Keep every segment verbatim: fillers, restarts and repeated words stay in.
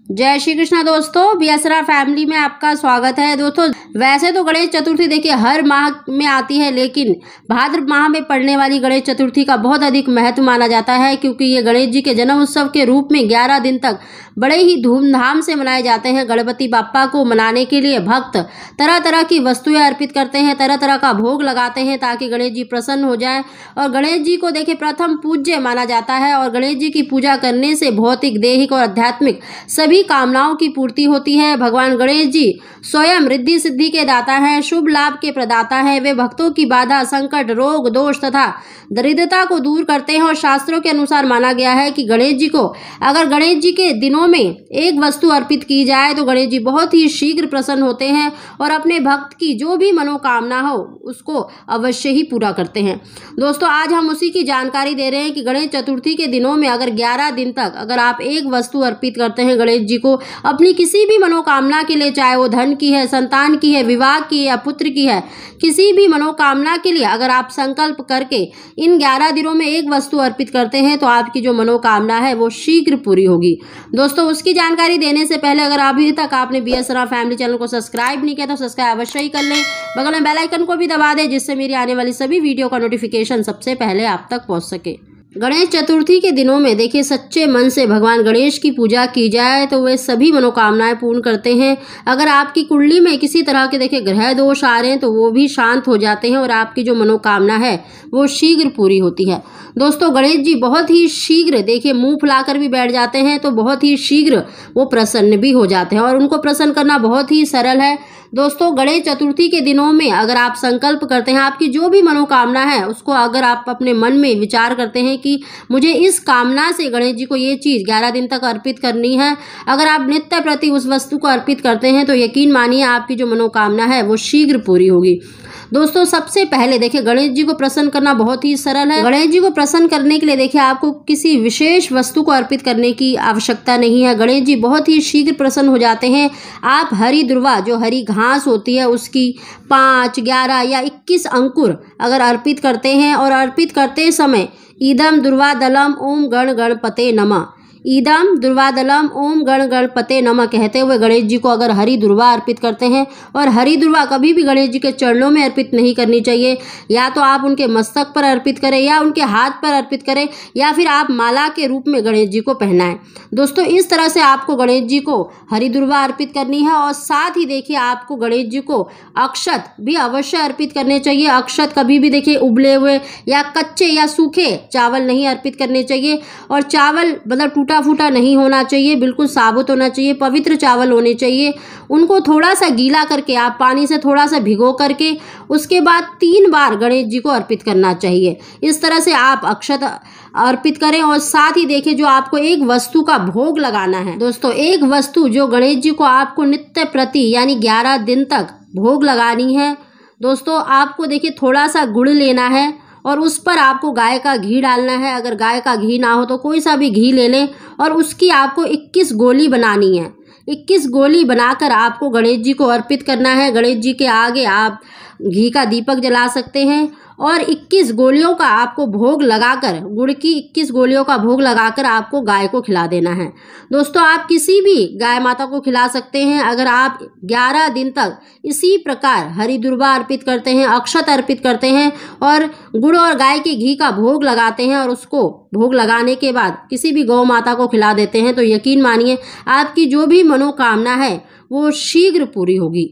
जय श्री कृष्णा दोस्तों, बियसरा फैमिली में आपका स्वागत है। दोस्तों वैसे तो गणेश चतुर्थी देखिए हर माह में आती है, लेकिन भाद्र माह में पड़ने वाली गणेश चतुर्थी का बहुत अधिक महत्व माना जाता है, क्योंकि ये गणेश जी के जन्म उत्सव के रूप में ग्यारह दिन तक बड़े ही धूमधाम से मनाए जाते हैं। गणपति बाप्पा को मनाने के लिए भक्त तरह तरह की वस्तुएं अर्पित करते हैं, तरह तरह का भोग लगाते हैं ताकि गणेश जी प्रसन्न हो जाए। और गणेश जी को देखिए प्रथम पूज्य माना जाता है, और गणेश जी की पूजा करने से भौतिक, दैहिक और आध्यात्मिक सभी कामनाओं की पूर्ति होती है। भगवान गणेश जी स्वयं रिद्धि सिद्धि के दाता हैं, शुभ लाभ के प्रदाता हैं। वे भक्तों की बाधा, संकट, रोग, दोष तथा दरिद्रता को दूर करते हैं। और शास्त्रों के अनुसार माना गया है कि गणेश जी को अगर गणेश जी के दिनों में एक वस्तु अर्पित की जाए तो गणेश जी बहुत ही शीघ्र प्रसन्न होते हैं और अपने भक्त की जो भी मनोकामना हो उसको अवश्य ही पूरा करते हैं। दोस्तों आज हम उसी की जानकारी दे रहे हैं कि गणेश चतुर्थी के दिनों में अगर ग्यारह दिन तक अगर आप एक वस्तु अर्पित करते हैं गणेश जी को अपनी किसी भी मनोकामना के लिए, चाहे वो धन की है, संतान की है, विवाह की है या पुत्र की है, किसी भी मनोकामना के लिए अगर आप संकल्प करके इन ग्यारह दिनों में एक वस्तु अर्पित करते हैं तो आपकी जो मनोकामना है वो शीघ्र पूरी होगी। दोस्तों उसकी जानकारी देने से पहले अगर अभी तक आपने बियसरा फैमिली चैनल को सब्सक्राइब नहीं किया तो सब्सक्राइब अवश्य ही कर लें, बगल में बेल आइकन को भी दबा दें जिससे मेरी आने वाली सभी वीडियो का नोटिफिकेशन सबसे पहले आप तक पहुंच सके। गणेश चतुर्थी के दिनों में देखिए सच्चे मन से भगवान गणेश की पूजा की जाए तो वे सभी मनोकामनाएं पूर्ण करते हैं। अगर आपकी कुंडली में किसी तरह के देखिए ग्रह दोष आ रहे हैं तो वो भी शांत हो जाते हैं और आपकी जो मनोकामना है वो शीघ्र पूरी होती है। दोस्तों गणेश जी बहुत ही शीघ्र देखिए मुंह फुलाकर भी बैठ जाते हैं तो बहुत ही शीघ्र वो प्रसन्न भी हो जाते हैं और उनको प्रसन्न करना बहुत ही सरल है। दोस्तों गणेश चतुर्थी के दिनों में अगर आप संकल्प करते हैं, आपकी जो भी मनोकामना है उसको अगर आप अपने मन में विचार करते हैं कि मुझे इस कामना से गणेश जी को ये चीज़ ग्यारह दिन तक अर्पित करनी है, अगर आप नित्य प्रति उस वस्तु को अर्पित करते हैं तो यकीन मानिए आपकी जो मनोकामना है वो शीघ्र पूरी होगी। दोस्तों सबसे पहले देखिए गणेश जी को प्रसन्न करना बहुत ही सरल है। गणेश जी को प्रसन्न करने के लिए देखिए आपको किसी विशेष वस्तु को अर्पित करने की आवश्यकता नहीं है। गणेश जी बहुत ही शीघ्र प्रसन्न हो जाते हैं। आप हरी दुर्वा, जो हरी घास होती है, उसकी पाँच, ग्यारह या इक्कीस अंकुर अगर अर्पित करते हैं और अर्पित करते समय ईदम दुर्वा दलम ओम गण गणपते नमः, ईदम दुर्वादलम ओम गण गणपते नमः कहते हुए गणेश जी को अगर हरी दुर्वा अर्पित करते हैं, और हरी दुर्वा कभी भी गणेश जी के चरणों में अर्पित नहीं करनी चाहिए, या तो आप उनके मस्तक पर अर्पित करें या उनके हाथ पर अर्पित करें या फिर आप माला के रूप में गणेश जी को पहनाएं। दोस्तों इस तरह से आपको गणेश जी को हरी दुर्वा अर्पित करनी है। और साथ ही देखिए आपको गणेश जी को अक्षत भी अवश्य अर्पित करने चाहिए। अक्षत कभी भी देखिए उबले हुए या कच्चे या सूखे चावल नहीं अर्पित करने चाहिए, और चावल मतलब टूटा फूटा नहीं होना चाहिए, बिल्कुल साबुत होना चाहिए, पवित्र चावल होने चाहिए। उनको थोड़ा सा गीला करके आप पानी से थोड़ा सा भिगो करके उसके बाद तीन बार गणेश जी को अर्पित करना चाहिए। इस तरह से आप अक्षत अर्पित करें। और साथ ही देखिए जो आपको एक वस्तु का भोग लगाना है, दोस्तों एक वस्तु जो गणेश जी को आपको नित्य प्रति यानी ग्यारह दिन तक भोग लगानी है। दोस्तों आपको देखिए थोड़ा सा गुड़ लेना है और उस पर आपको गाय का घी डालना है। अगर गाय का घी ना हो तो कोई सा भी घी ले लें, और उसकी आपको इक्कीस गोली बनानी है। इक्कीस गोली बनाकर आपको गणेश जी को अर्पित करना है। गणेश जी के आगे आप घी का दीपक जला सकते हैं और इक्कीस गोलियों का आपको भोग लगाकर, गुड़ की इक्कीस गोलियों का भोग लगाकर आपको गाय को खिला देना है। दोस्तों आप किसी भी गाय माता को खिला सकते हैं। अगर आप ग्यारह दिन तक इसी प्रकार हरी दुर्वा अर्पित करते हैं, अक्षत अर्पित करते हैं और गुड़ और गाय के घी का भोग लगाते हैं और उसको भोग लगाने के बाद किसी भी गौ माता को खिला देते हैं तो यकीन मानिए आपकी जो भी मनोकामना है वो शीघ्र पूरी होगी।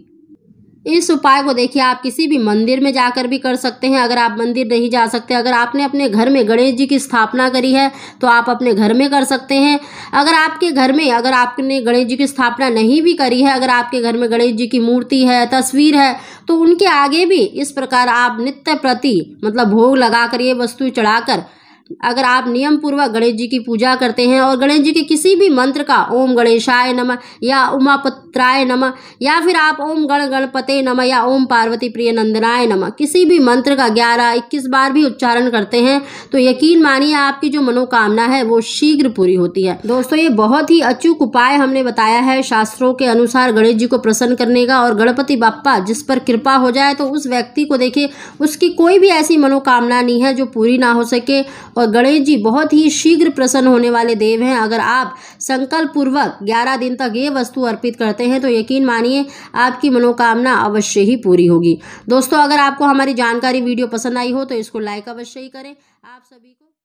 इस उपाय को देखिए आप किसी भी मंदिर में जाकर भी कर सकते हैं। अगर आप मंदिर नहीं जा सकते, अगर आपने अपने घर में गणेश जी की स्थापना करी है तो आप अपने घर में कर सकते हैं। अगर आपके घर में अगर आपने गणेश जी की स्थापना नहीं भी करी है, अगर आपके घर में गणेश जी की मूर्ति है, तस्वीर है, तो उनके आगे भी इस प्रकार आप नित्य प्रति मतलब भोग लगाकर ये वस्तु चढ़ाकर अगर आप नियम पूर्वक गणेश जी की पूजा करते हैं और गणेश जी के किसी भी मंत्र का ओम गणेशाय नमः या उमापत्राय नमः या फिर आप ओम गण गणपते नमः या ओम पार्वती प्रिय नंदनाय नमः किसी भी मंत्र का ग्यारह इक्कीस बार भी उच्चारण करते हैं तो यकीन मानिए आपकी जो मनोकामना है वो शीघ्र पूरी होती है। दोस्तों ये बहुत ही अचूक उपाय हमने बताया है शास्त्रों के अनुसार गणेश जी को प्रसन्न करने का, और गणपति बाप्पा जिस पर कृपा हो जाए तो उस व्यक्ति को देखिए उसकी कोई भी ऐसी मनोकामना नहीं है जो पूरी ना हो सके। और गणेश जी बहुत ही शीघ्र प्रसन्न होने वाले देव हैं। अगर आप संकल्प पूर्वक ग्यारह दिन तक ये वस्तु अर्पित करते हैं तो यकीन मानिए आपकी मनोकामना अवश्य ही पूरी होगी। दोस्तों, अगर आपको हमारी जानकारी वीडियो पसंद आई हो तो इसको लाइक अवश्य ही करें। आप सभी को